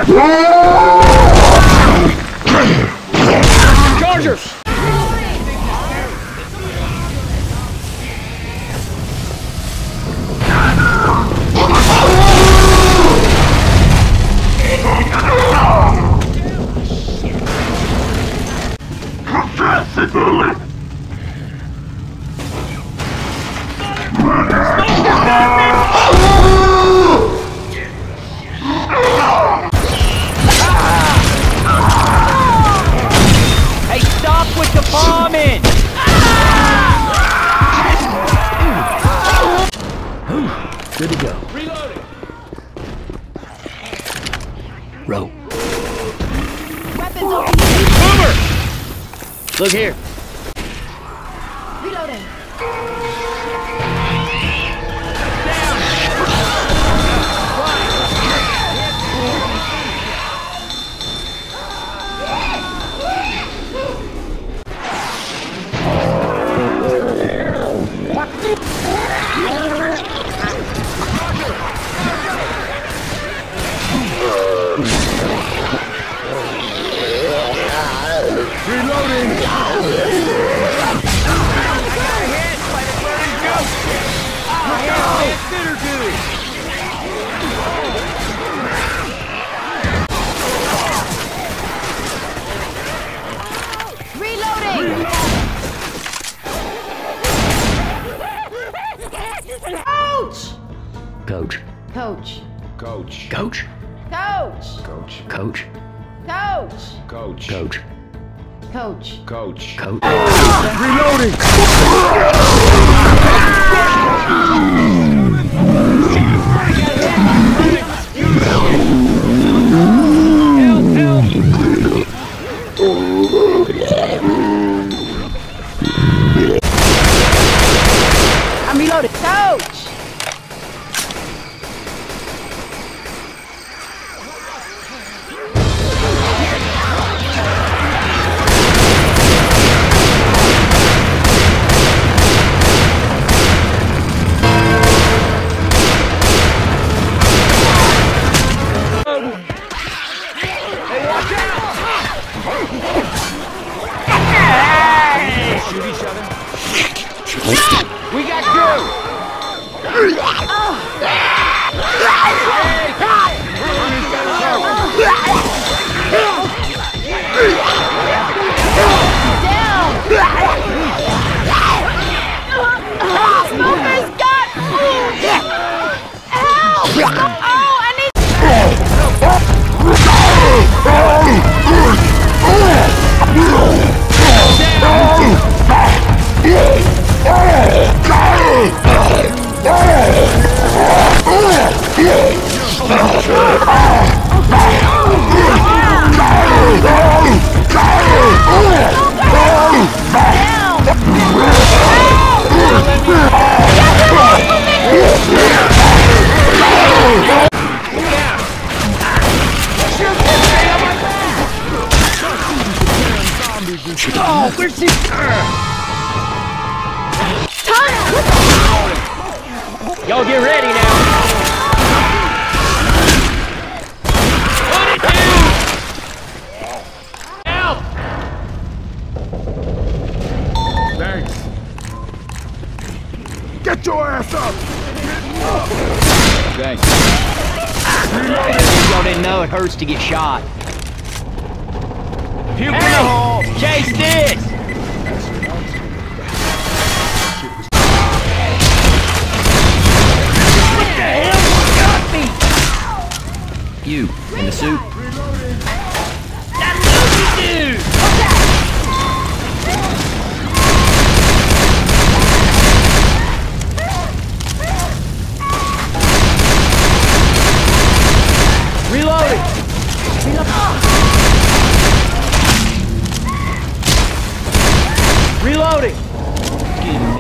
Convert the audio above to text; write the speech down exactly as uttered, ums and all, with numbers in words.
Chargers! Hey, stop with the bombing! Good to go. Reloading! Row. Weapons over here. Look here. Reloading. Reloading. Coach. Coach. Coach. Coach. Coach. Coach. Coach. Coach. Coach. Coach. Coach. Coach. Coach. Coach. Reloading! I'm reloading. Coach. Shoot each other. We got two! Smoker's got Help! Oh, I need Oh, where's he? Y'all get ready now. Put it down! Help! Thanks. Get your ass up! Thanks. Y'all didn't know it hurts to get shot. Puke in the hole! Chase this! What the hell got me? You in the suit? That movie dude! Reloading! Reloading!